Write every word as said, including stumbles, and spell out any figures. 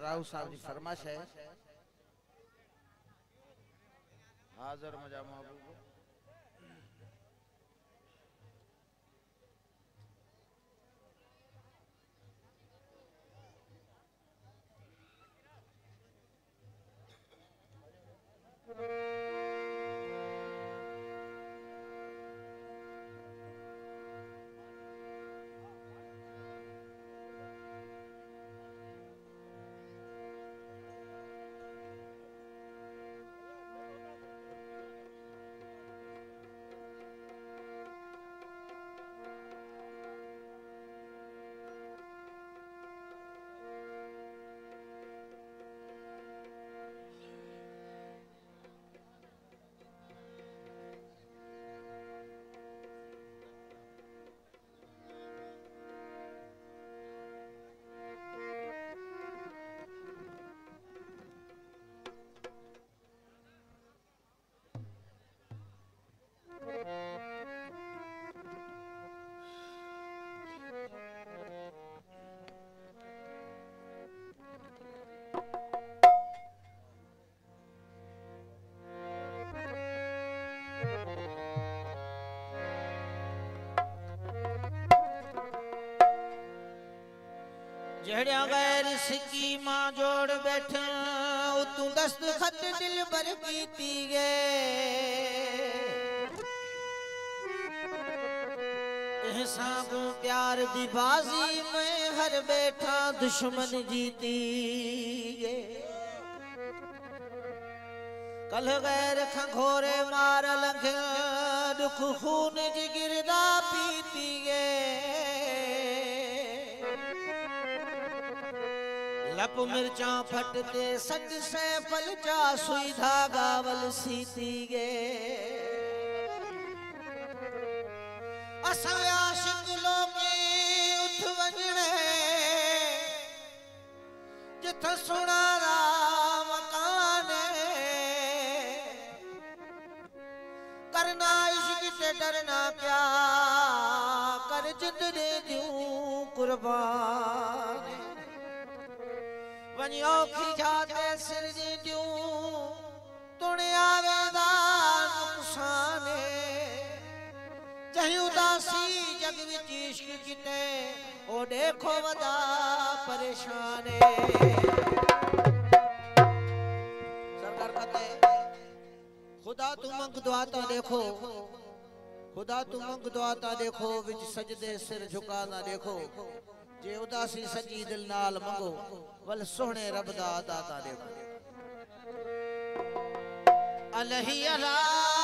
राव साहब जी फरमाश है हाजर मजा महबूब जड़िया गैर सिकी मां जोड़ बैठा तू दस्त खत दिल भर कीती गे सागू प्यार दी बाजी में हर बैठा दुश्मन जीती गे कल गैर खंघोरे मार लंघ दुख खून जिगिरदा पीती गे लप मिर्चा फटते सट से पलचा सुई धागा वल सीती गे असां आशिक लोगे उठ वजणे जिथ सुणारा मकान करना इश्क से डरना क्या कर जिद दे दूं कुर्बान वनी औखी जाते सिर जी दूं तुणे आवेदा नुकसान चाहे उदासी जग विच इश्क किते ओ देखो वदा परेशान सरकार कहते खुदा तू मंग दुआता देखो खुदा तू मंग दुआता देखो विच सजदे सिर झुका ना देखो जे उदासी सजी दिल नाल मंगो वल सोहणे रब दा दाता देखो अलही अला